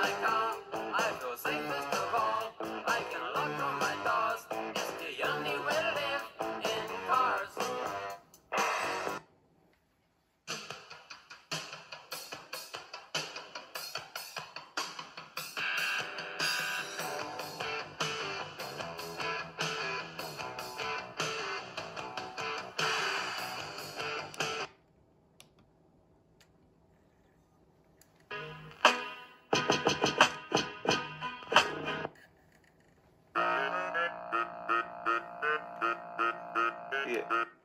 my car, I feel safest of all. I can lock all my doors. It's the only way to live in cars. Yeah.